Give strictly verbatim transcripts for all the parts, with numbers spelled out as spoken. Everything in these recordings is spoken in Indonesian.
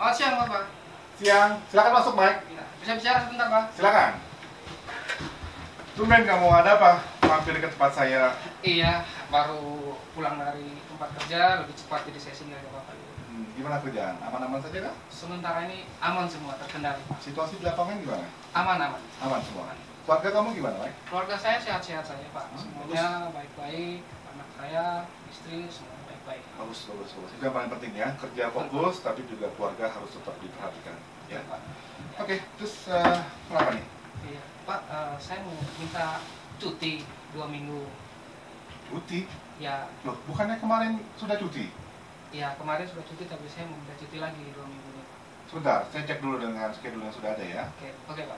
Selamat siang, Bapak. Siang, silakan masuk, Mike. Ya, bisa bicara sebentar, Pak? Silakan. Tumben kamu, ada apa? Mampir ke tempat saya. Iya, baru pulang dari tempat kerja, lebih cepat jadi saya singgah ke Bapak. Hmm, gimana kerjaan? Aman-aman saja kah? Sementara ini aman semua, terkendali, Pak. Situasi di lapangan gimana? Aman, aman. Aman semua. Keluarga kamu gimana, Mike? Keluarga saya sehat-sehat saja, Pak. Hmm, Semuanya baik-baik, anak saya, istri, semua baik-baik. Bagus, bagus, bagus. Itu yang paling penting ya. Kerja fokus, tapi juga keluarga harus tetap diperhatikan. Ya. Pak. Oke, terus uh, kenapa nih? Iya, Pak, uh, saya mau minta cuti dua minggu. Cuti? Ya, Loh, bukannya kemarin sudah cuti? ya kemarin sudah cuti, tapi saya mau minta cuti lagi dua minggu ini. Sebentar, saya cek dulu dengan schedule yang sudah ada ya. Oke, oke, Pak.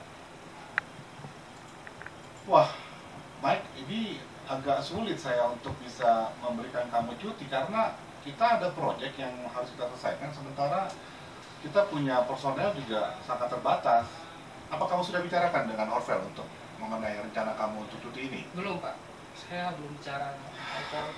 Wah, Mike, ini agak sulit saya untuk bisa memberikan kamu cuti karena kita ada proyek yang harus kita selesaikan, sementara kita punya personel juga sangat terbatas. Apa kamu sudah bicarakan dengan Orvel untuk mengenai rencana kamu untuk cuti ini? Belum, Pak. Saya belum bicara. Orvel.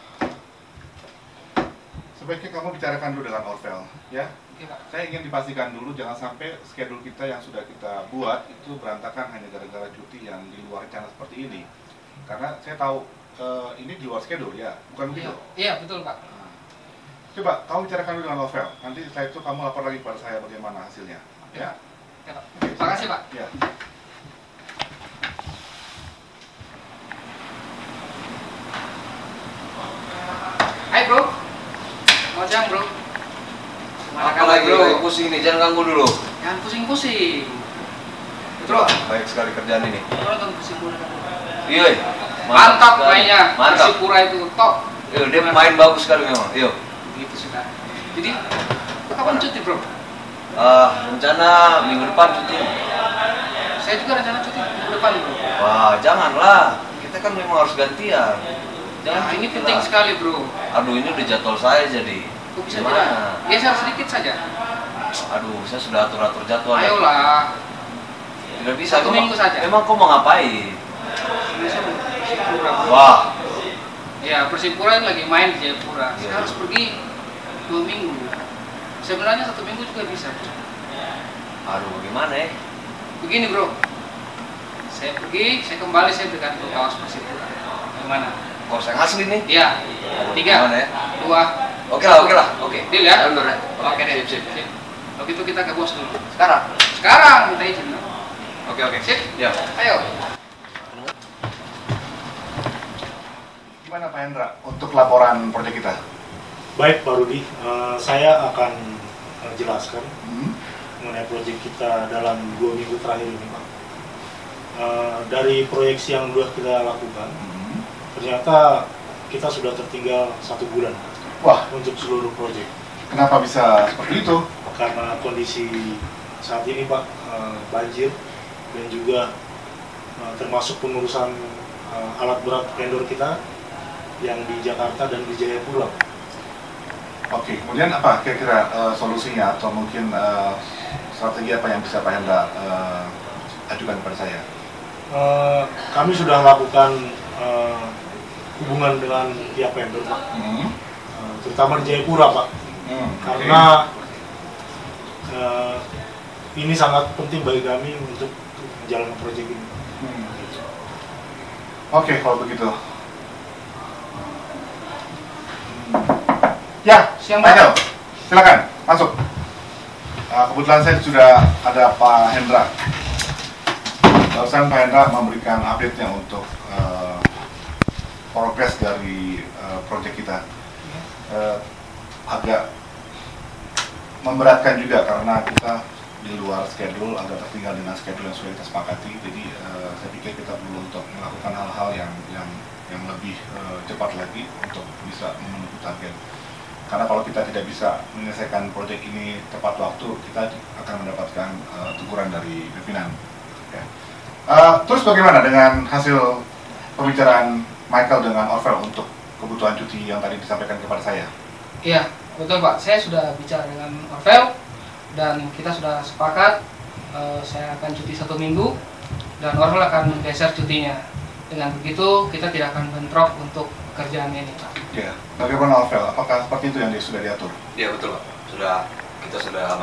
Sebaiknya kamu bicarakan dulu dengan Orvel, ya. Oke, Pak. Saya ingin dipastikan dulu jangan sampai schedule kita yang sudah kita buat itu berantakan hanya gara-gara cuti yang di luar rencana seperti ini. Karena saya tahu uh, ini di luar schedule ya, bukan begitu? Iya, iya, betul, Pak. Nah, coba kamu bicarakan dulu dengan Orvel. Nanti setelah itu kamu lapor lagi kepada saya bagaimana hasilnya. Ya. Oke, Pak. Terima kasih, Pak. Ya. Hai, Bro. Selamat siang, Bro. Apa lagi, lagi pusing nih, jangan ganggu dulu. Jangan pusing-pusing. Bro, Baik sekali kerjaan ini. Bro nonton Persipura. Iya, Mantap mainnya. Mantap. Persipura itu top. Iya, dia main bagus sekali memang. Iya. Gitu sudah. Jadi, kapan cuti, Bro? Uh, rencana minggu depan cuti. Saya juga rencana cuti minggu depan, Bro. Wah, janganlah. Kita kan memang harus gantian. Jangan Nah, ini cuti penting lah. sekali, Bro. Aduh, ini udah jadwal saya jadi. Kok bisa Gimana? tidak? Geser sedikit saja. Aduh, saya sudah atur-atur jadwal. Ayolah. Tidak bisa. Satu memang- minggu saja. Memang kau mau ngapain? Indonesia Persipura. Bro. Wah, Ya, Persipura lagi main di Jayapura. Saya Iya. harus pergi dua minggu. Sebenarnya satu minggu juga bisa. aduh, gimana ya? Begini, Bro. Saya pergi, saya kembali, saya berikan ke kawas Persipura. Gimana? Kau saya asli nih. Iya. Aduh, Tiga, gimana ya? dua. Oke lah, oke lah, oke. Deal ya? Jalan dulu ya. Oke deh. Sip, sip. Sip. Kalau gitu kita ke bos dulu. Sekarang. Sekarang minta izin. Oke, oke. Sip. Ya. Ayo. Gimana Pak Hendra untuk laporan proyek kita? Baik Pak Rudi, uh, saya akan uh, jelaskan Hmm? mengenai proyek kita dalam dua minggu terakhir ini Pak. Uh, dari proyeksi yang sudah kita lakukan, Hmm? ternyata kita sudah tertinggal satu bulan Wah, untuk seluruh proyek. kenapa bisa seperti itu? Karena kondisi saat ini Pak, uh, banjir dan juga uh, termasuk pengurusan uh, alat berat vendor kita yang di Jakarta dan di Jayapura. Oke, kemudian apa kira-kira uh, solusinya atau mungkin uh, strategi apa yang bisa Pak Hendra uh, ajukan kepada saya? Uh, kami sudah melakukan uh, hubungan dengan pihak vendor Pak, Hmm? uh, terutama di Jayapura Pak, Hmm, karena uh, ini sangat penting bagi kami untuk menjalankan proyek ini. Hmm. Oke, kalau begitu. Ya, Siang, Pak Pak. Hendra, silakan masuk. Uh, kebetulan saya sudah ada Pak Hendra. Barusan Pak Hendra memberikan update-nya untuk uh, progres dari uh, proyek kita. Uh, agak memberatkan juga karena kita di luar schedule, agak tertinggal dengan schedule yang sudah kita sepakati. Jadi uh, saya pikir kita perlu untuk melakukan hal-hal yang yang yang lebih uh, cepat lagi untuk bisa memenuhi target. Karena kalau kita tidak bisa menyelesaikan proyek ini tepat waktu, kita akan mendapatkan uh, teguran dari pimpinan. Ya. Uh, terus bagaimana dengan hasil pembicaraan Michael dengan Orvel untuk kebutuhan cuti yang tadi disampaikan kepada saya? Iya, betul Pak. Saya sudah bicara dengan Orvel dan kita sudah sepakat uh, saya akan cuti satu minggu dan Orvel akan menggeser cutinya. Dengan begitu kita tidak akan bentrok untuk pekerjaan ini, Pak. Ya, bagaimana Orvel? Apakah seperti itu yang dia sudah diatur? Iya betul Pak. Sudah kita sudah aman.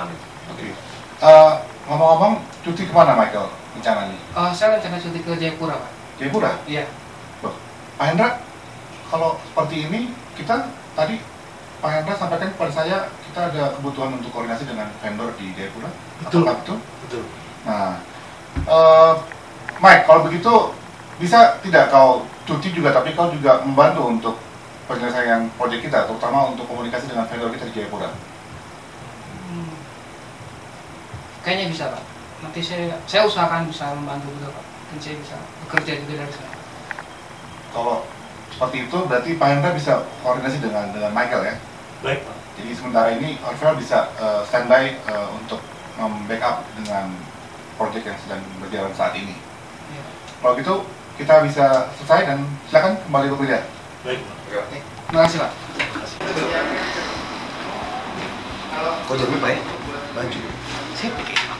Oke. Eh, ngomong-ngomong, cuti kemana Michael rencananya? Uh, saya rencana cuti ke Jayapura, Pak. Jayapura? Iya. Loh, Pak Hendra, kalau seperti ini kita tadi Pak Hendra sampaikan kepada saya kita ada kebutuhan untuk koordinasi dengan vendor di Jayapura. Betul. Apakah betul? Betul. Nah, eh, Mike, kalau begitu bisa tidak kau cuti juga, tapi kau juga membantu untuk penyelesaian proyek kita, terutama untuk komunikasi dengan vendor kita di Jayapura. Hmm. Kayaknya bisa, Pak. Nanti saya saya usahakan bisa membantu juga, Pak. Dan saya bisa bekerja juga dari sana. Kalau seperti itu berarti Pak Hendra bisa koordinasi dengan dengan Michael ya. Baik, Pak. Jadi sementara ini Orvel bisa uh, standby uh, untuk membackup dengan proyek yang sedang berjalan saat ini. Ya. Kalau gitu kita bisa selesai dan silakan kembali bekerja. Baik, Pak. Oke. Terima kasih, Pak. Kok jadi baik? Baju. Sip.